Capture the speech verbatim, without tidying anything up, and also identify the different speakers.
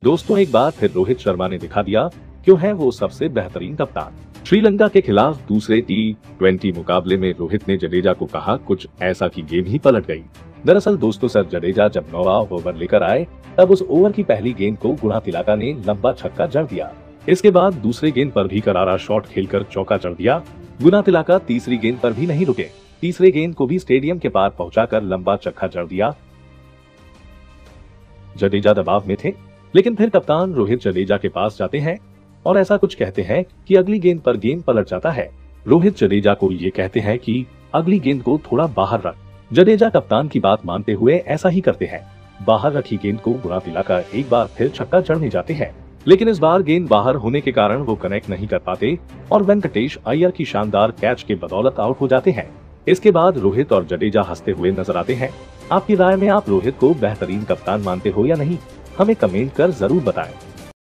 Speaker 1: दोस्तों एक बार फिर रोहित शर्मा ने दिखा दिया क्यों है वो सबसे बेहतरीन कप्तान। श्रीलंका के खिलाफ दूसरे टी ट्वेंटी मुकाबले में रोहित ने जडेजा को कहा कुछ ऐसा कि गेम ही पलट गई। दरअसल दोस्तों सर जडेजा जब नौवां ओवर लेकर आए तब उस ओवर की पहली गेंद को गुणा तिलका ने लंबा छक्का जड़ दिया। इसके बाद दूसरे गेंद पर भी करारा शॉट खेलकर चौका जड़ दिया। गुणा तिलका तीसरी गेंद पर भी नहीं रुके, तीसरे गेंद को भी स्टेडियम के पार पहुंचाकर लंबा छक्का जड़ दिया। जडेजा दबाव में थे, लेकिन फिर कप्तान रोहित जडेजा के पास जाते हैं और ऐसा कुछ कहते हैं कि अगली गेंद पर गेम पलट जाता है। रोहित जडेजा को ये कहते हैं कि अगली गेंद को थोड़ा बाहर रख। जडेजा कप्तान की बात मानते हुए ऐसा ही करते हैं। बाहर रखी गेंद को गुणा तिलका एक बार फिर छक्का जड़ने जाते हैं, लेकिन इस बार गेंद बाहर होने के कारण वो कनेक्ट नहीं कर पाते और वेंकटेश अय्यर की शानदार कैच के बदौलत आउट हो जाते हैं। इसके बाद रोहित और जडेजा हंसते हुए नजर आते हैं। आपकी राय में आप रोहित को बेहतरीन कप्तान मानते हो या नहीं, हमें कमेंट कर जरूर बताएं।